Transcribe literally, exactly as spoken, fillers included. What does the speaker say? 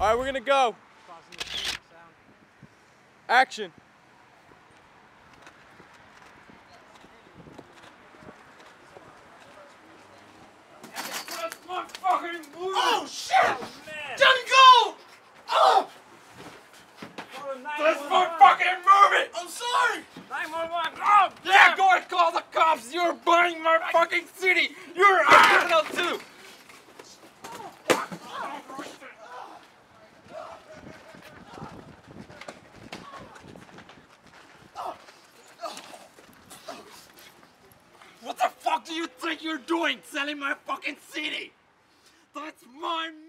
All right, we're gonna go. Action. Oh shit! Oh, Johnny, go! Oh! Let's fucking move it! I'm sorry! nine one one, oh! Yeah, go and call the cops! You're burning my fucking city! You're a criminal too! What the fuck do you think you're doing selling my fucking city? That's my